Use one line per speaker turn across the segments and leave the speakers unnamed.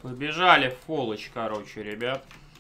Побежали в фолочь, короче, ребят.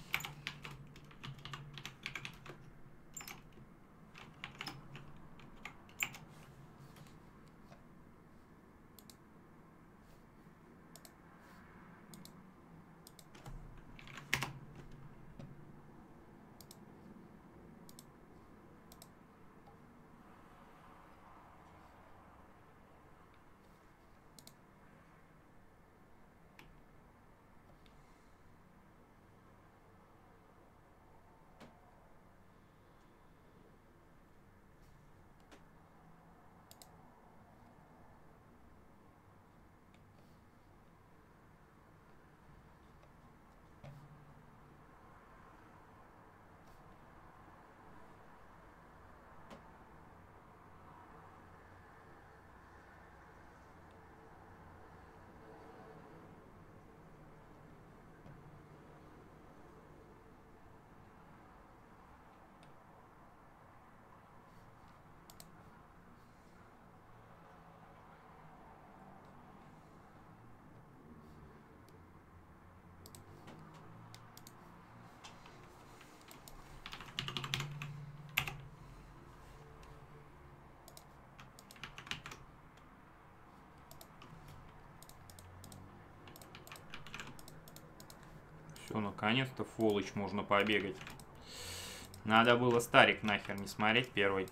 Все, наконец-то фолочь можно побегать. Надо было Старик нахер не смотреть первый.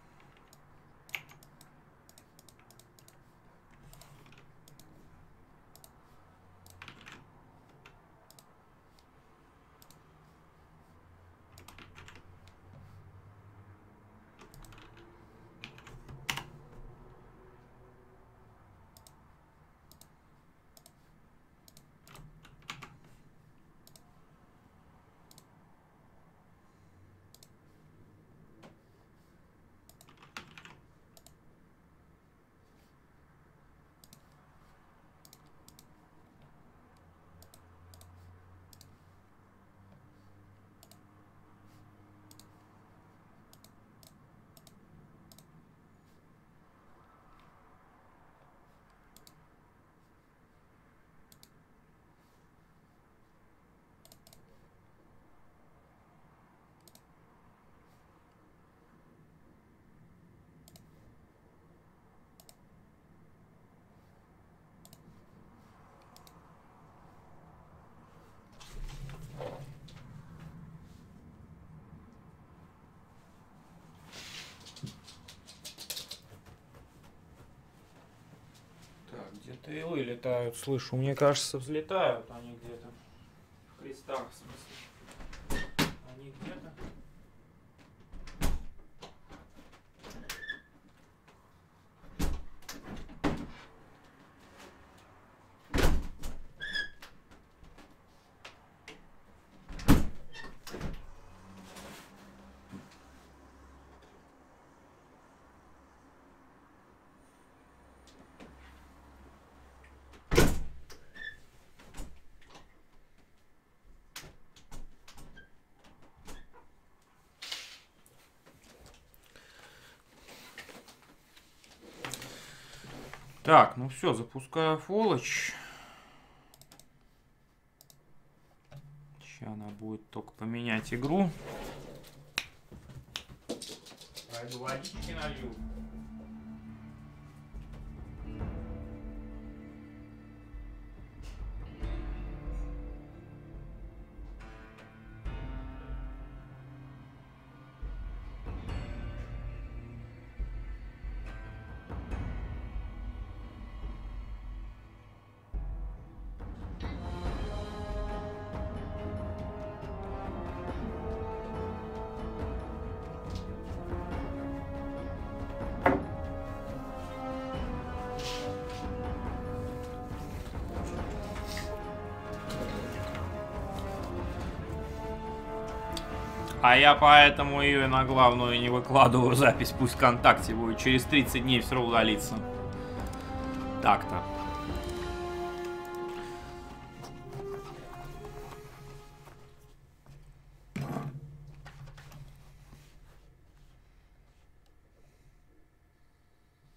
Где-то илы летают, слышу. Мне кажется, взлетают они где-то. В крестах, в смысле. Они где-то. Так, ну все, запускаю фолочь. Сейчас она будет только поменять игру. Пойду водички налью. А я поэтому ее на главную не выкладываю запись, пусть ВКонтакте будет. Через 30 дней все удалится. Так-то.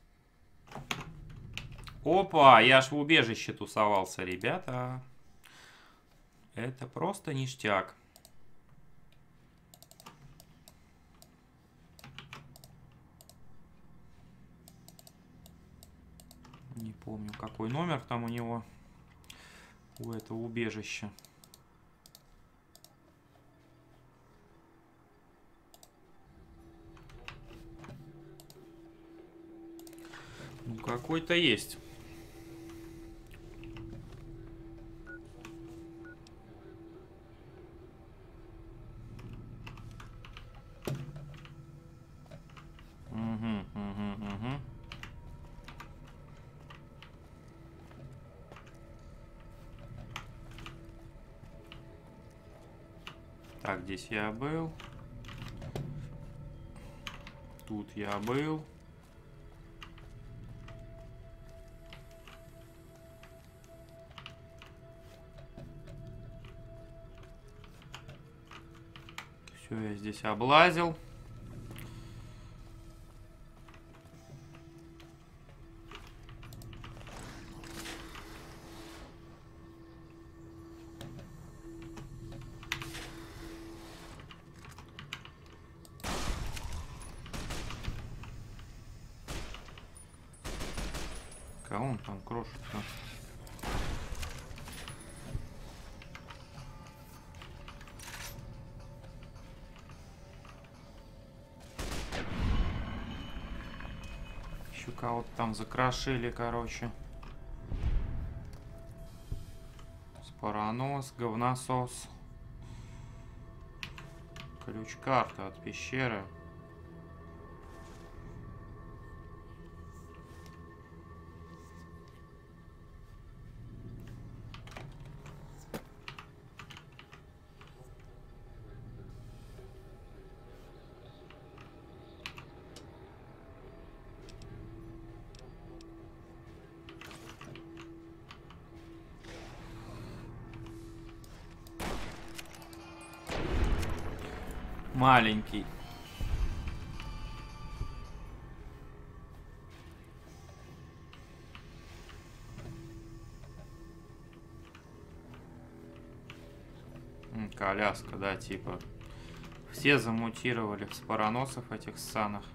Опа, я ж в убежище тусовался, ребята. Это просто ништяк. Не помню, какой номер там у него, у этого убежища. Ну, какой-то есть. Угу. Так, здесь я был. Тут я был. Все, я здесь облазил. Кого он там крошит-то? Еще кого-то там закрошили, короче. Споронос, говносос. Ключ-карта от пещеры. Маленький. Коляска, да, типа. Все замутировали в спороносов этих ссаных.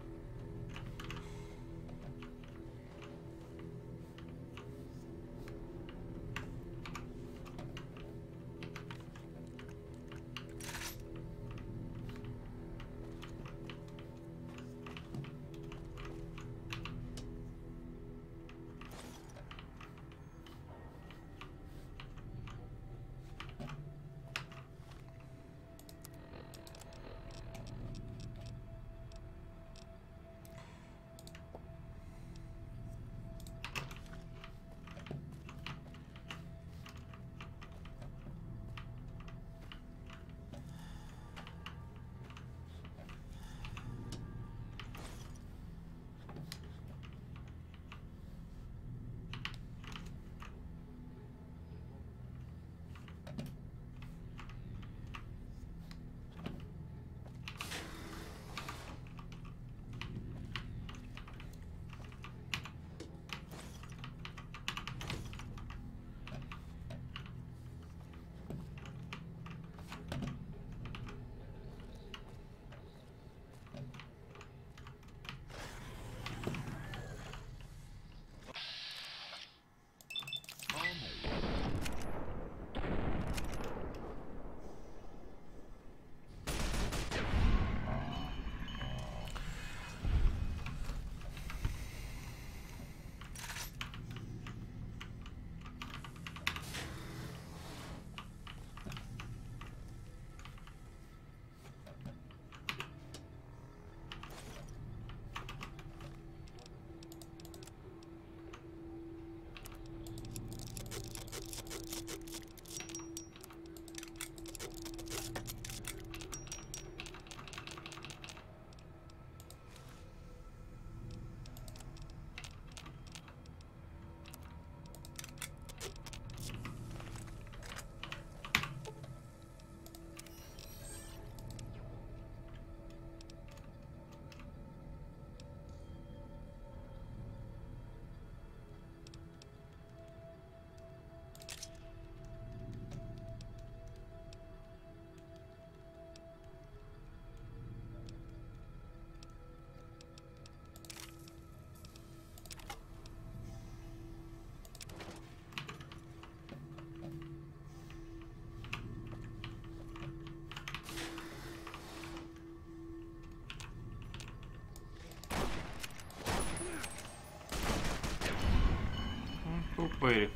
Фейри.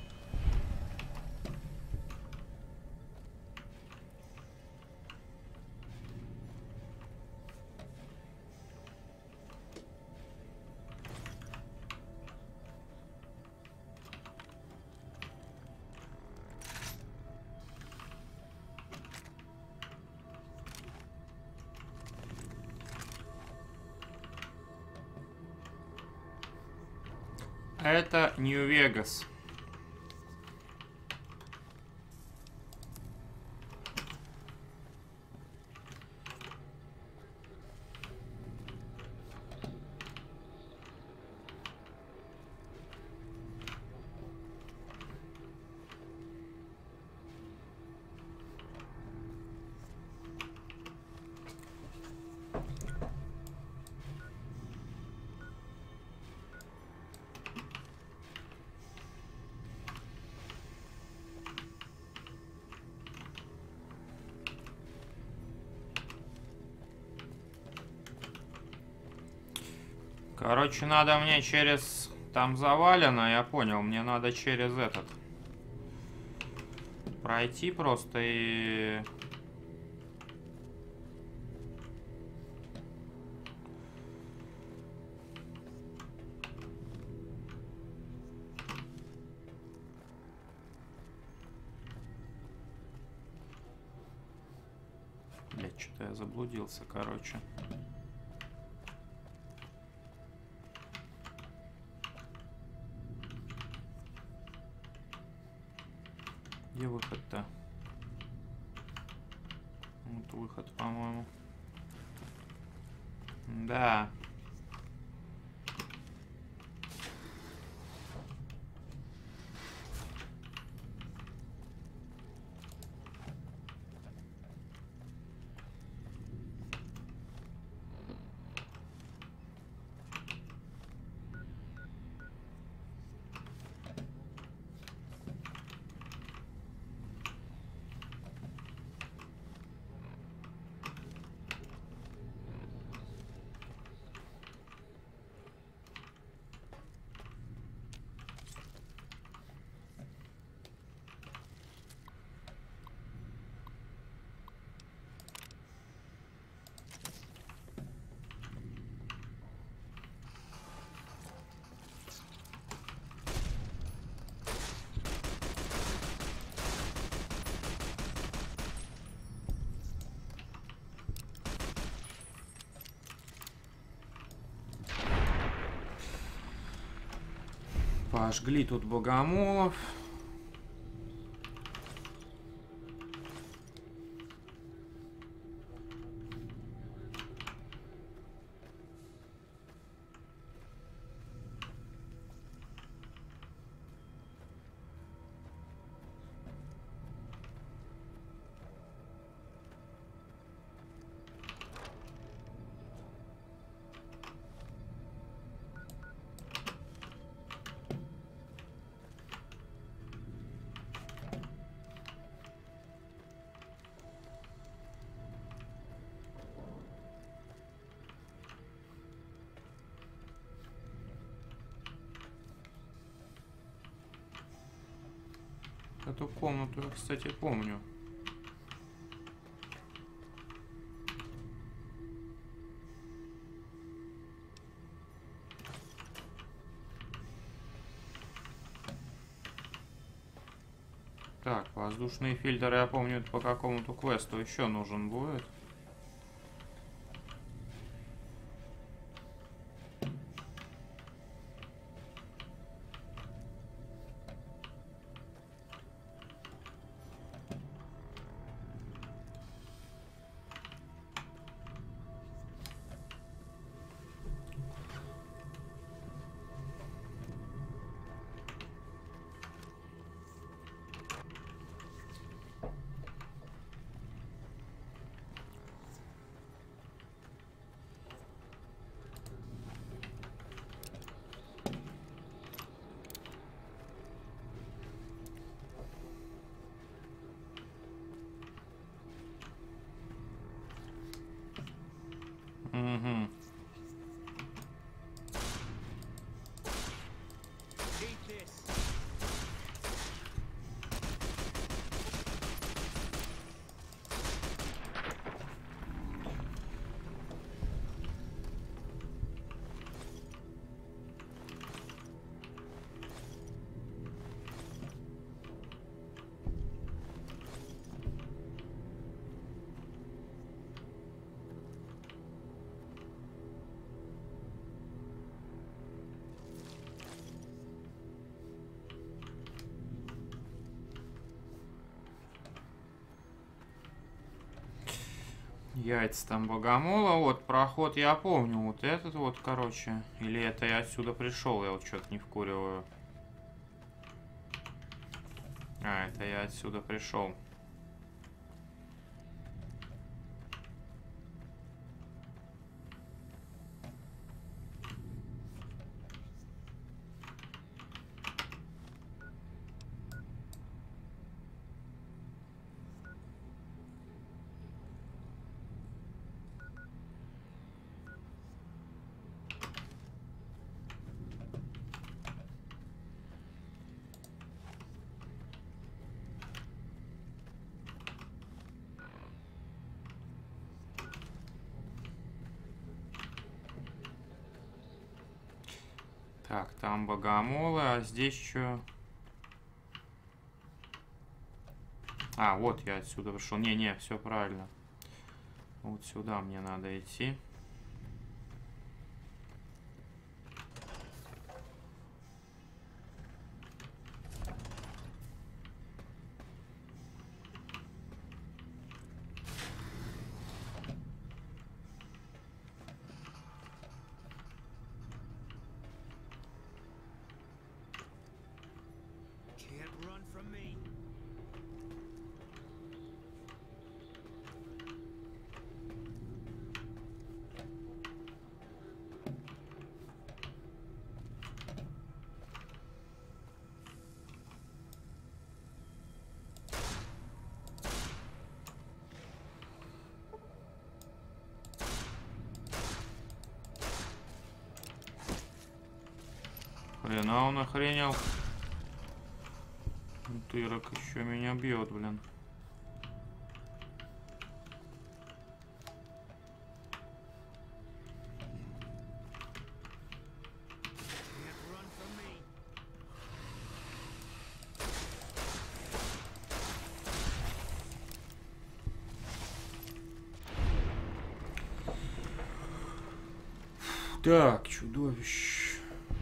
Это Нью-Вегас. Короче, надо мне через... Там завалено, я понял. Мне надо через этот... Пройти просто и... Блять, что-то я заблудился, короче. Где выход-то? Вот выход, по-моему. Да. Пожгли тут богомолов. Эту комнату я, кстати, помню. Так, воздушные фильтры, я помню, это по какому-то квесту еще нужен будет. Яйца там богомола. Вот, проход я помню. Вот этот вот, короче. Или это я отсюда пришел, я вот что-то не вкуриваю. А, это я отсюда пришел. Так, там богомолы, а здесь что? А, вот я отсюда пришел. Не, все правильно. Вот сюда мне надо идти. Хрена он охренел. Тырок еще меня бьет, блин. Так, чудовище.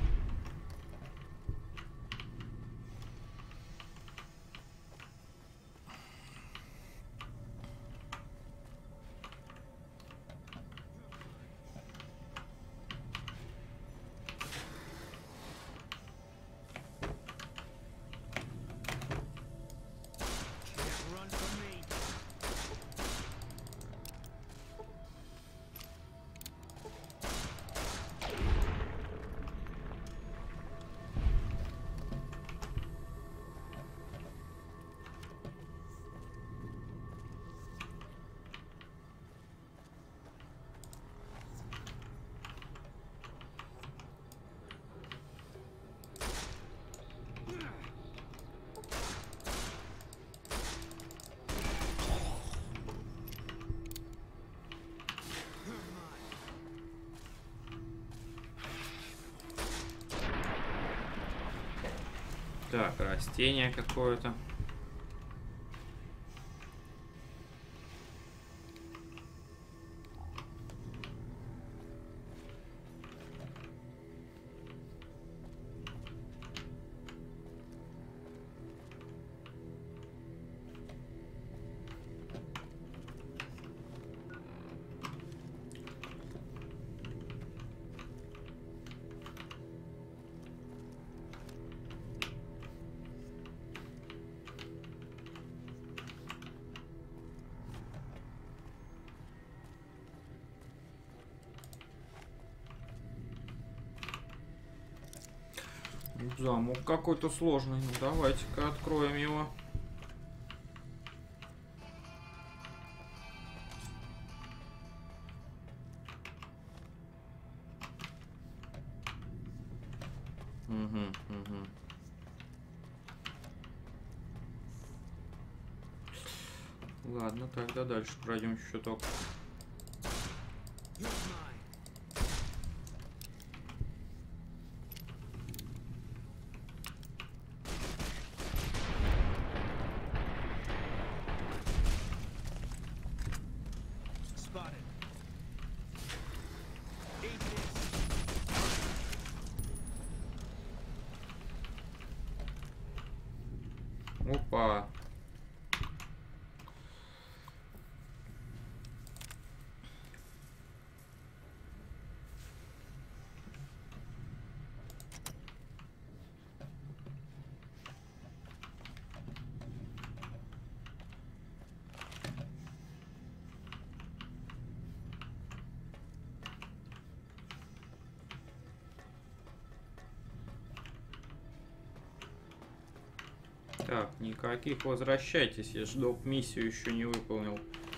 Так, растение какое-то. Замок какой-то сложный. Ну, давайте-ка откроем его. Угу. Ладно, тогда дальше пройдем чуток. Опа. Так, никаких возвращайтесь, я ж доп. Миссию еще не выполнил.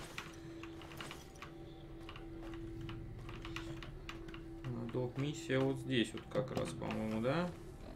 Доп. Миссия вот здесь вот как раз, по-моему, да?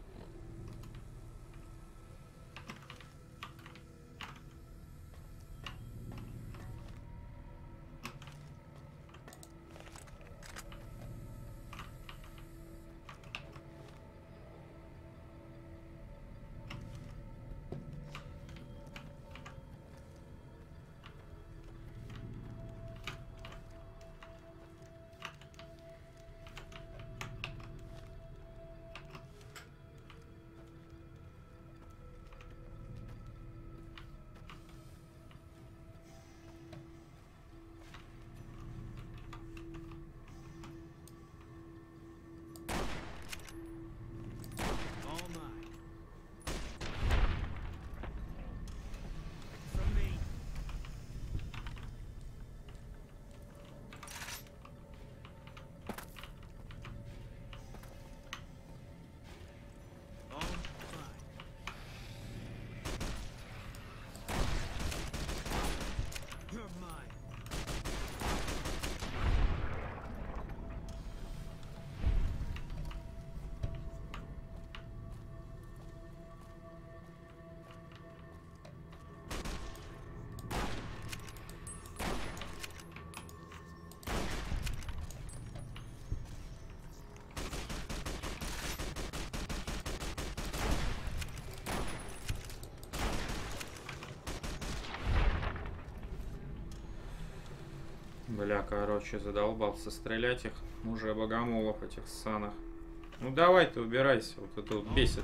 Бля, короче, задолбался стрелять их. Уже богомолов этих ссаных. Ну давай ты убирайся, вот это вот бесит.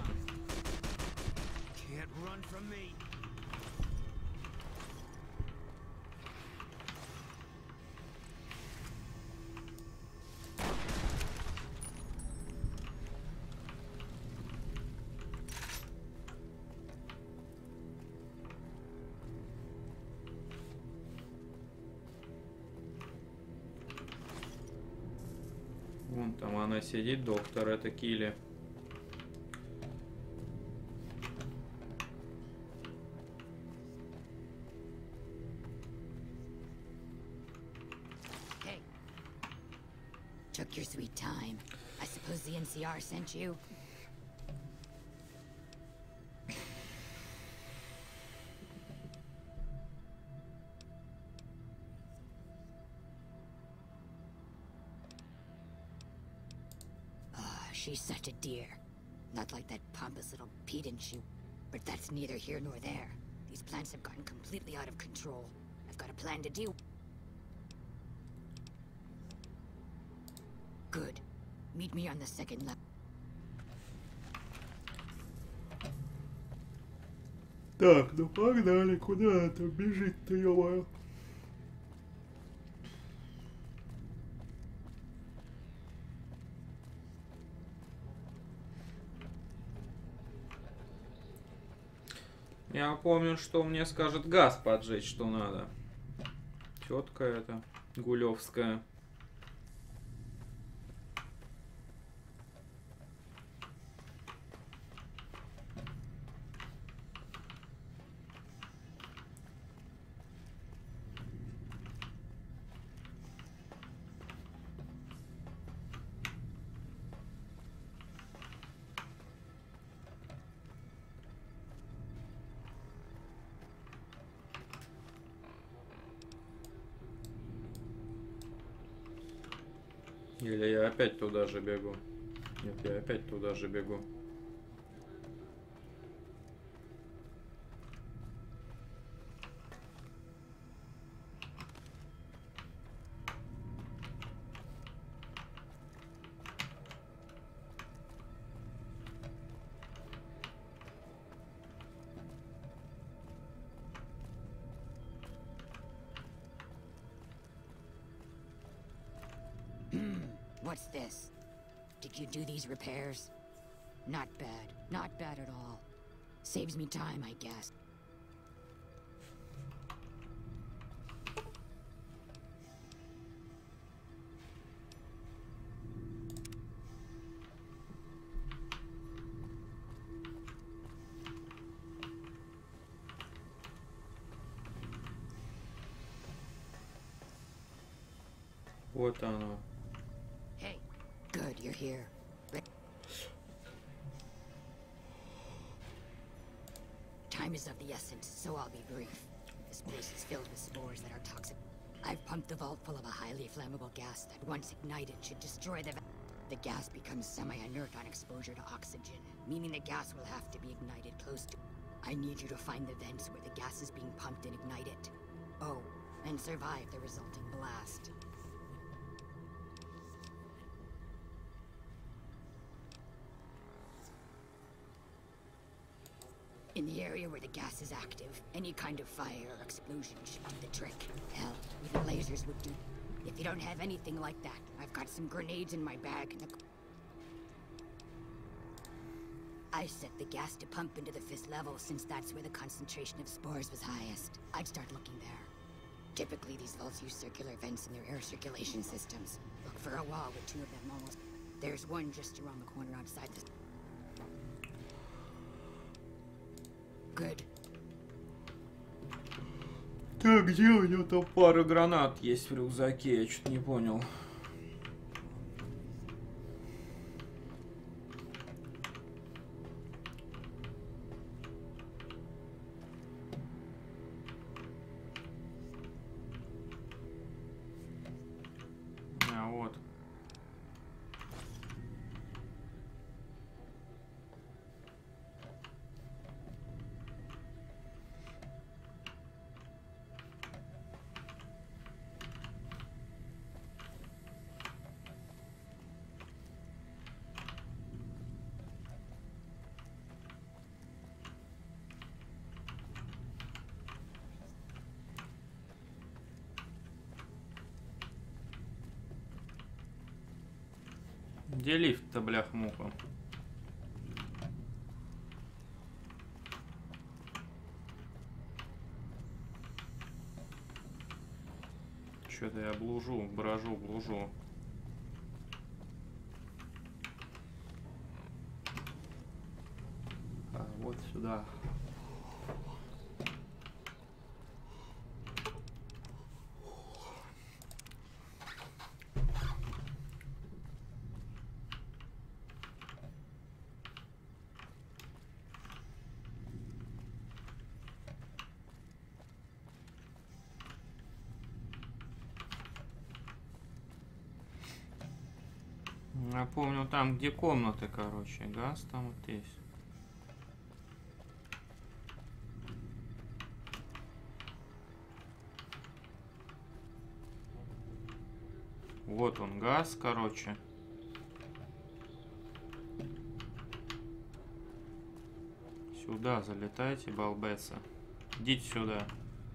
Вон там она сидит, доктор, это Килли.
Hey. Took your sweet time. I suppose the NCR sent you? She's such a dear. Not like that pompous little pedant she... But that's neither here nor there. These plants have gotten completely out of control. I've got a plan to deal... Good. Meet me on the second level.
Так, ну погнали, куда это бежит-то, ё-моё? Я помню, что мне скажет газ поджечь, что надо. Тетка эта, Гулевская. Или я опять туда же бегу? Нет, я опять туда же бегу.
What's this? Did you do these repairs? Not bad. Not bad at all. Saves me time, I guess.
Вот оно.
Hey, good, you're here. Time is of the essence, so I'll be brief. This place is filled with spores that are toxic. I've pumped the vault full of a highly flammable gas that once ignited should destroy the gas becomes semi-inert on exposure to oxygen, meaning the gas will have to be ignited close to. I need you to find the vents where the gas is being pumped and ignite it. Oh, and survive the resulting blast. In the area where the gas is active, any kind of fire or explosion should do the trick. Hell, even lasers would do. If you don't have anything like that, I've got some grenades in my bag and I set the gas to pump into the 5th level since that's where the concentration of spores was highest. I'd start looking there. Typically, these vaults use circular vents in their air circulation systems. Look for a wall with 2 of them almost. There's one just around the corner outside the... Good.
Так, где у него там пара гранат есть в рюкзаке? Я что-то не понял. А, вот. Где лифт-то, блях-муха? Что-то я блужу. А, вот сюда. Я помню, там, где комнаты, короче, газ там вот есть. Вот он, газ, короче. Сюда залетайте, балбесы. Идите сюда.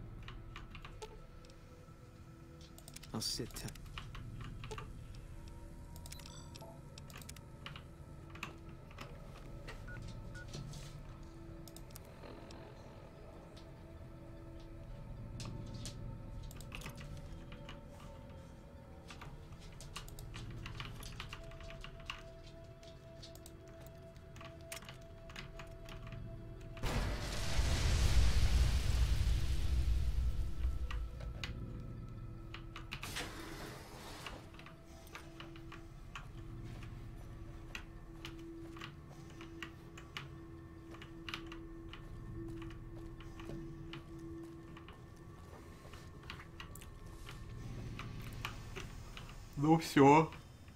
Ну все.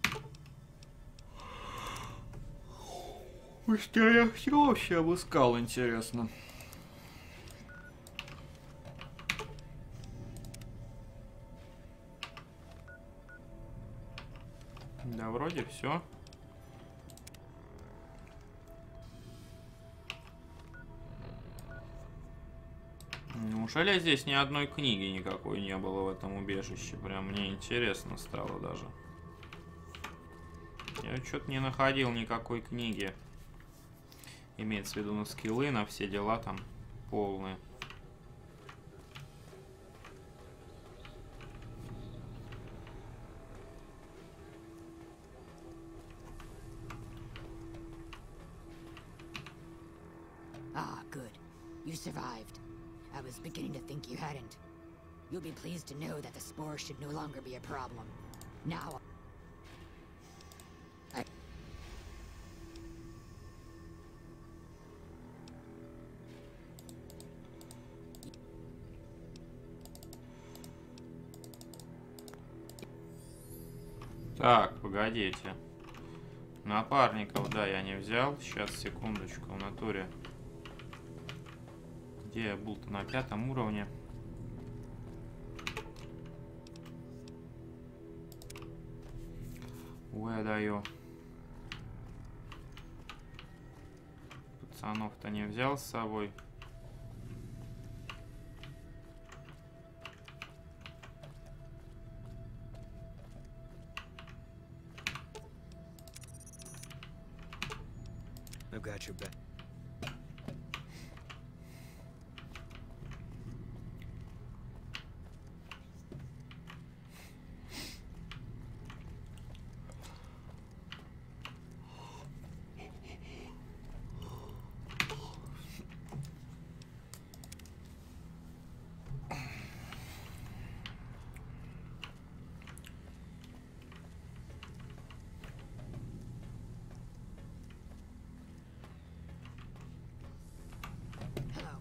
Быстрее все вообще обыскал, интересно. Да, вроде все. Неужели здесь ни одной книги никакой не было в этом убежище? Прям мне интересно стало даже. Я что-то не находил никакой книги. Имеется в виду на скиллы, на все дела там полные.
Ah, good. You survived. I was beginning to think you hadn't. You'll be pleased to know that the spores should no longer be a problem. Now, I...
Так, погодите. Напарников, да, я не взял. Сейчас, секундочку, в натуре. Где я был-то? На 5-м уровне. Ой, я даю. Пацанов-то не взял с собой.
I've got your back.
Hello.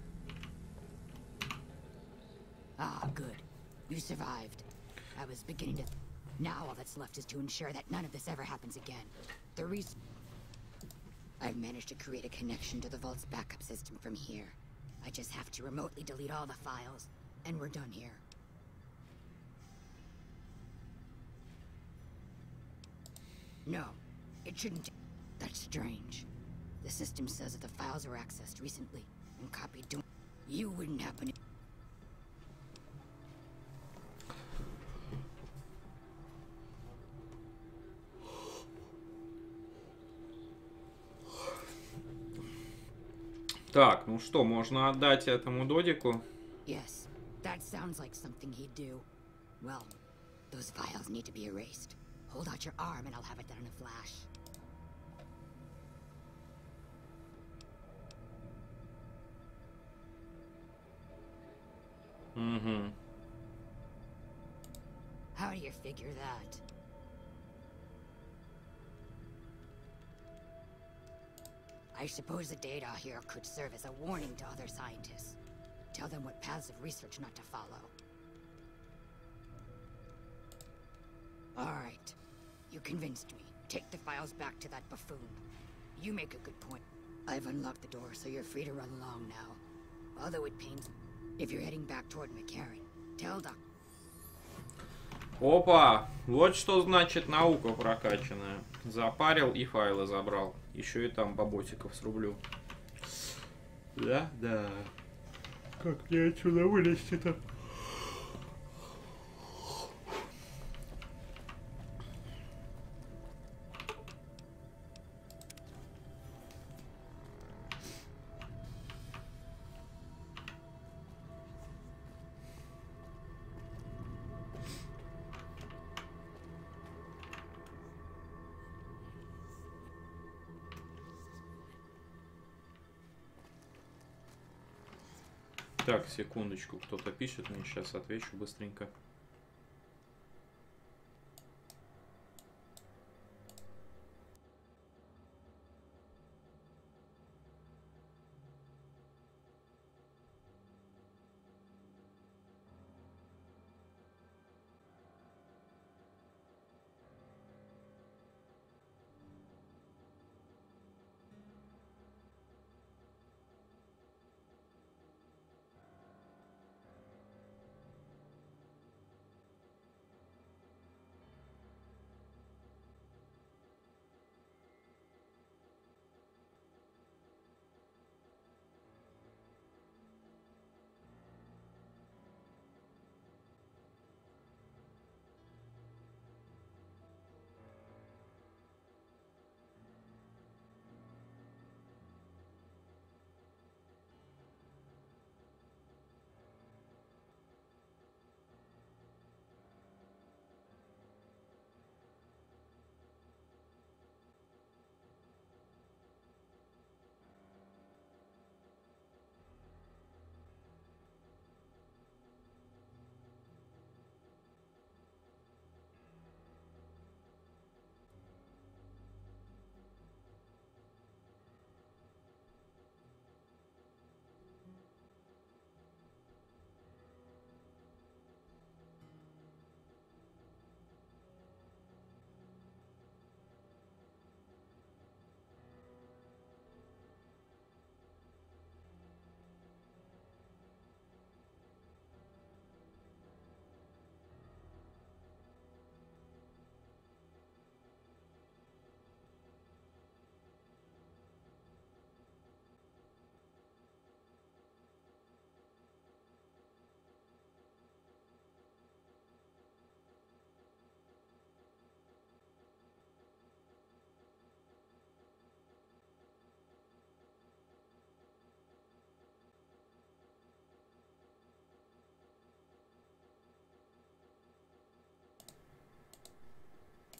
Ah, good. You survived. I was beginning to... Now all that's left is to ensure that none of this ever happens again. The reason... I've managed to create a connection to the Vault's backup system from here. I just have to remotely delete all the files, and we're done here. No, it shouldn't... That's strange. The system says that the files were accessed recently, and copied to... You wouldn't happen to...
Так, ну что, можно отдать этому додику?
Yes, that sounds like something he'd do. Well, those files need to be erased. Hold out your arm and I'll have it done in a flash.
Угу.
How do you figure that? I suppose the data here could serve as a warning to other scientists. Tell them what paths of research not to follow. Alright. You convinced me. Take the files back to that buffoon. You make a good point. I've unlocked the door, so you're free to run along now. Although it pains me. If you're heading back toward McCarran, tell Doc...
Опа! Вот что значит наука прокачанная. Запарил и файлы забрал. Еще и там баботиков срублю. Да, да. Как мне отсюда вылезти-то? Так, секундочку, кто-то пишет, мне сейчас отвечу быстренько.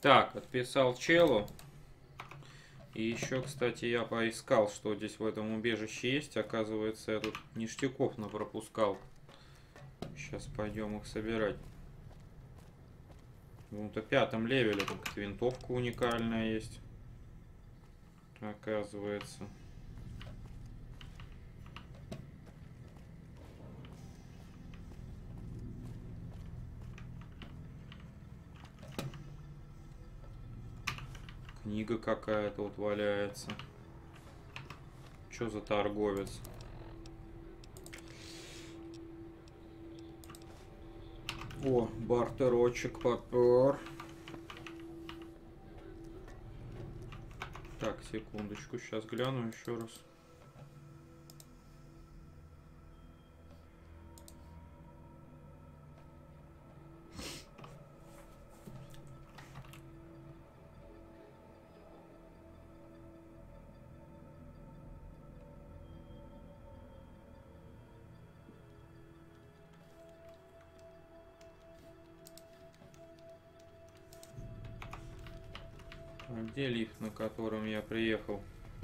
Так, отписал челу. И еще, кстати, я поискал, что здесь в этом убежище есть. Оказывается, я тут ништяков напропускал. Сейчас пойдем их собирать. Вот на 5-м левеле тут винтовка уникальная есть. Оказывается. Книга какая-то вот валяется. Что за торговец? О, бартерочек попер. Так, секундочку, сейчас гляну еще раз. А где лифт, на котором я приехал?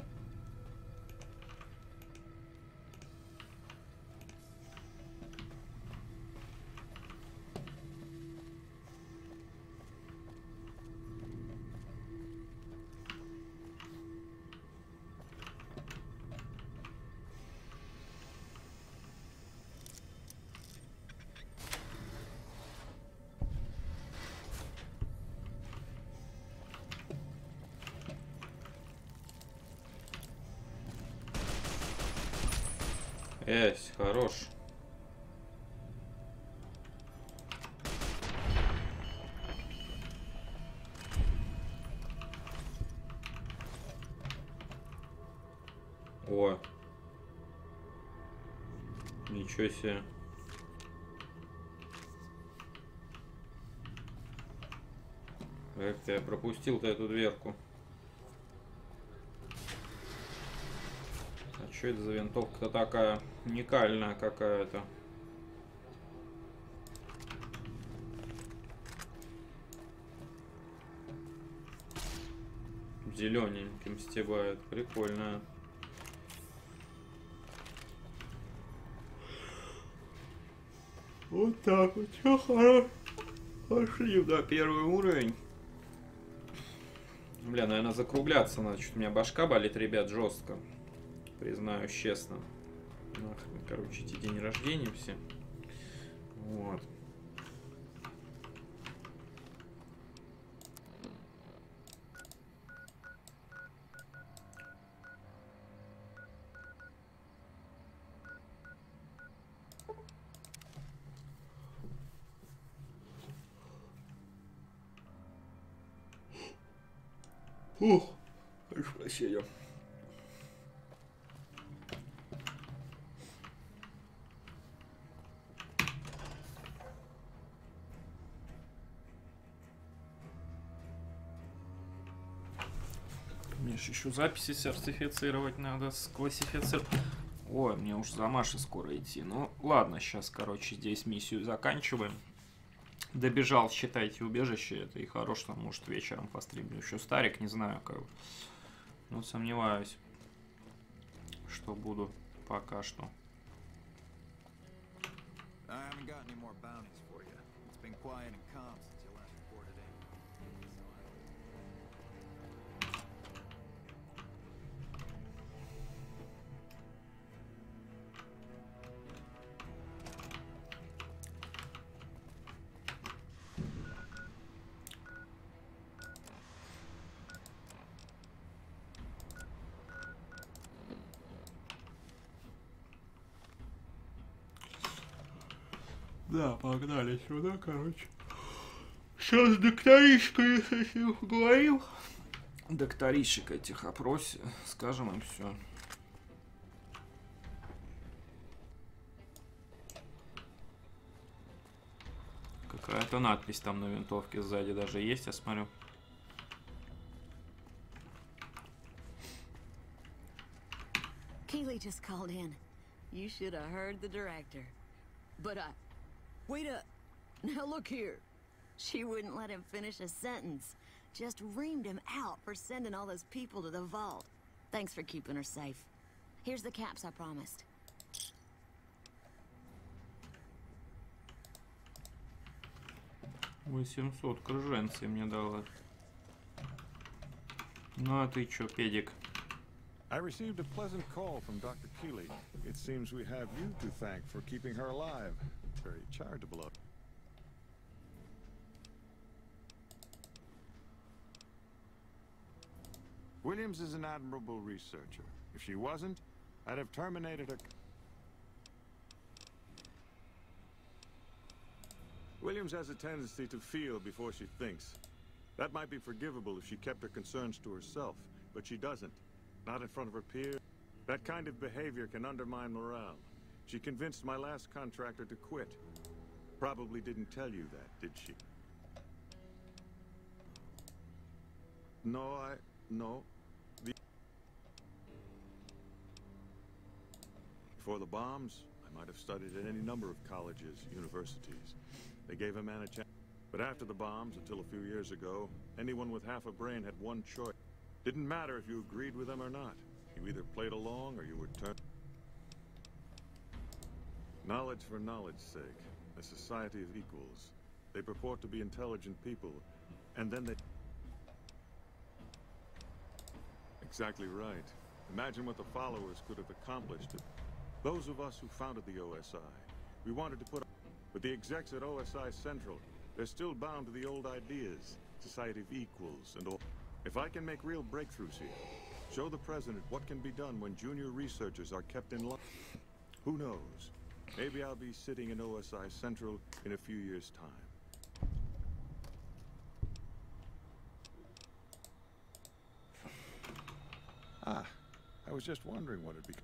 Хорош. О. Ничего себе. Как-то я пропустил-то эту дверку. А что это за винтовка-то такая уникальная какая-то? Зелененьким стебает. Прикольно. Вот так вот. Все хорошо. Пошли на первый уровень. Бля, наверное, закругляться надо. Что-то у меня башка болит, ребят, жестко. Признаюсь честно. Нахрен, короче, эти день рождения все. Вот. Ух, прошу прощения. Мне же еще записи сертифицировать надо, склассифицировать. Ой, мне уж за Машей скоро идти. Ну, ладно, сейчас, короче, здесь миссию заканчиваем. Добежал, считайте, убежище. Это и хорош, там, может, вечером постримлю. Еще старик, не знаю, как. Ну, сомневаюсь, что буду пока что. Да, погнали сюда, короче. Сейчас докторишкой этих говорил. Докторишек этих опросе, скажем им все. Какая-то надпись там на винтовке сзади даже есть, я смотрю.
Keely just called in. You should have heard the director. But wait up. Now look here. She wouldn't let him finish a sentence. just reamed him out for sending all those people to the vault. Thanks for keeping her safe. Here's the caps I promised.
800 крыженций мне дала. Ну а ты чё, педик?
I received a pleasant call from Dr. Keeley. It seems we have you to thank for keeping her alive. Very charitable of you. Williams is an admirable researcher. If she wasn't, I'd have terminated her. Williams has a tendency to feel before she thinks. That might be forgivable if she kept her concerns to herself, but she doesn't. Not in front of her peers. That kind of behavior can undermine morale. She convinced my last contractor to quit. Probably didn't tell you that, did she? No. Before the bombs, I might have studied at any number of colleges, universities. They gave a man a chance. But after the bombs, until a few years ago, anyone with half a brain had one choice. Didn't matter if you agreed with them or not. You either played along or you were turned. Knowledge for knowledge's sake. A society of equals. They purport to be intelligent people, and then they... Exactly right. Imagine what the followers could have accomplished. Those of us who founded the OSI, we wanted to put... But the execs at OSI Central, they're still bound to the old ideas. Society of equals and all. If I can make real breakthroughs here, show the president what can be done when junior researchers are kept in line. Who knows? Maybe I'll be sitting in OSI Central in a few years' time. I was just wondering what it'd be.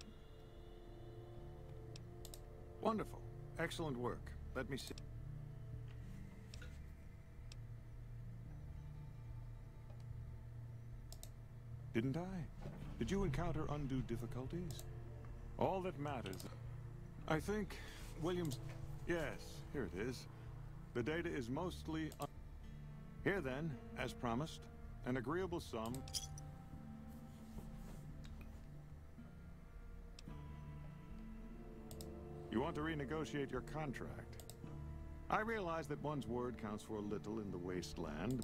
Wonderful. Excellent work. Let me see. Didn't I? Did you encounter undue difficulties? All that matters... I think Williams... Yes, here it is. The data is mostly... Here then, as promised, an agreeable sum... You want to renegotiate your contract. I realize that one's word counts for little in the wasteland.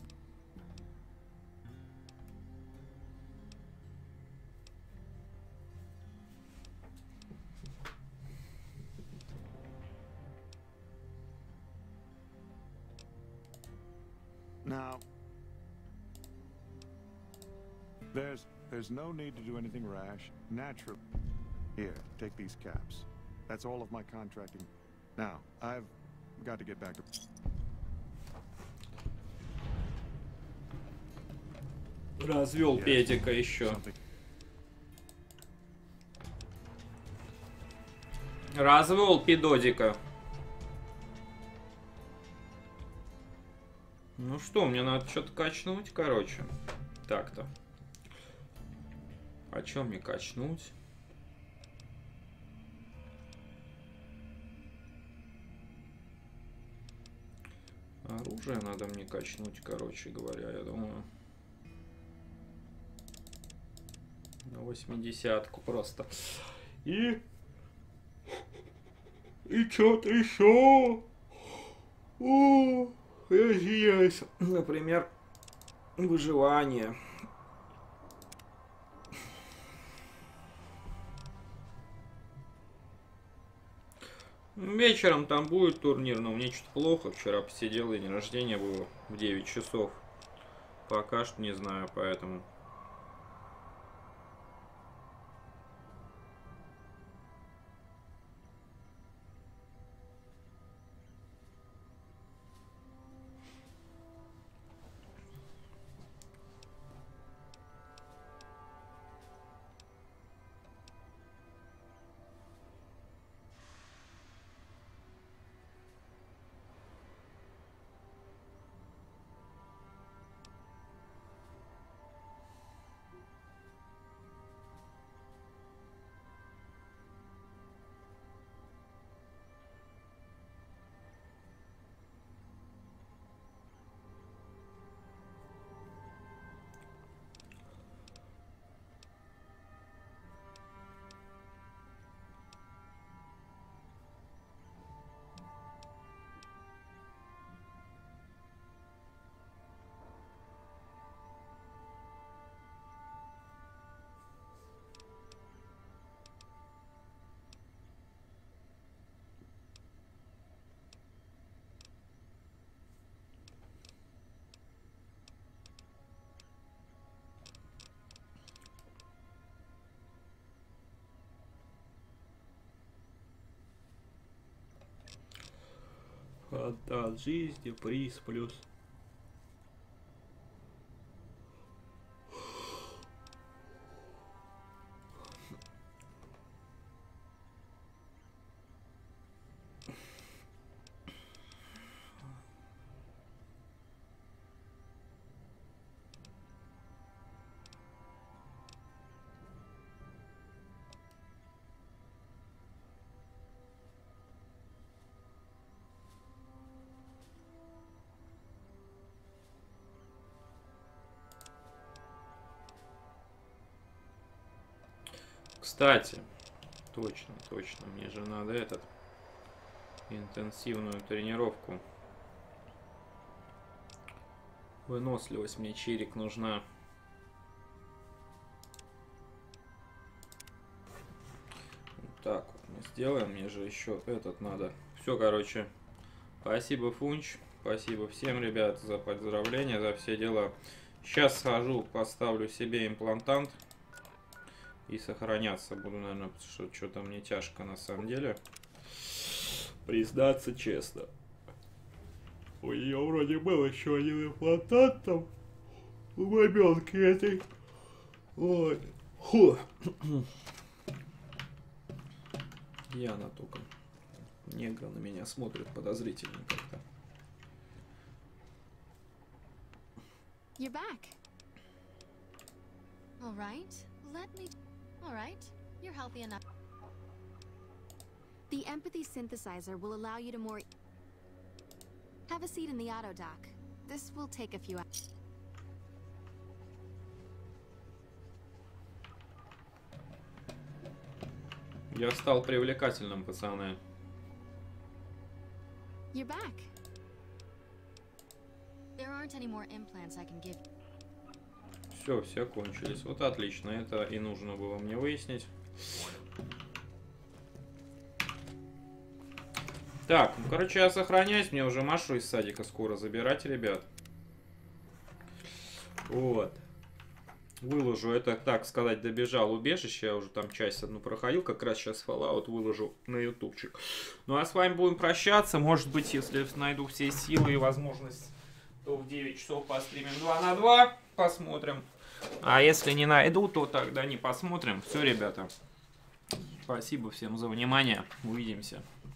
Now, there's no need to do anything rash. Natural. Here, take these caps. That's all of my contracting. Now, I've got to get back to...
Развел педика еще. Развел педодика. Ну что, мне надо что-то качнуть, короче. Так-то. А чем мне качнуть? Оружие надо мне качнуть, короче говоря, я думаю. На 80-ку просто. И что-то еще. О, я извиняюсь. Например, выживание. Вечером там будет турнир, но мне что-то плохо. Вчера посидел, и день рождения было в 9 часов. Пока что не знаю, поэтому... Фонтан жизни, приз плюс. Кстати, точно, мне же надо интенсивную тренировку. Выносливость мне, Чирик, нужна. Вот так вот мы сделаем, мне же еще этот надо. Все, короче, спасибо, Фунч, спасибо всем, ребят, за поздравления, за все дела. Сейчас схожу, поставлю себе имплантант. И сохраняться буду, наверное, потому что что-то мне тяжко на самом деле. Признаться честно. У нее вроде был еще один имплантант там. У бабенки этой. Вот. Фу. Яна только. Негр на меня смотрит подозрительно как-то.
You're back. All right. Let me... All right. You're healthy enough. The empathy synthesizer will allow you to more... Have a seat in the auto dock. This will take a few hours.
Я стал привлекательным, пацаны.
You're back. There aren't any more implants I can give.
Все кончились. Вот отлично. Это и нужно было мне выяснить. Так, ну, короче, я сохраняюсь. Мне уже Машу из садика скоро забирать, ребят. Вот. Выложу это, так сказать, добежал убежище. Я уже там часть одну проходил. Как раз сейчас Fallout выложу на ютубчик. Ну, а с вами будем прощаться. Может быть, если найду все силы и возможность, то в 9 часов постримим 2 на 2. Посмотрим. А если не найду, то тогда не посмотрим. Все, ребята. Спасибо всем за внимание. Увидимся.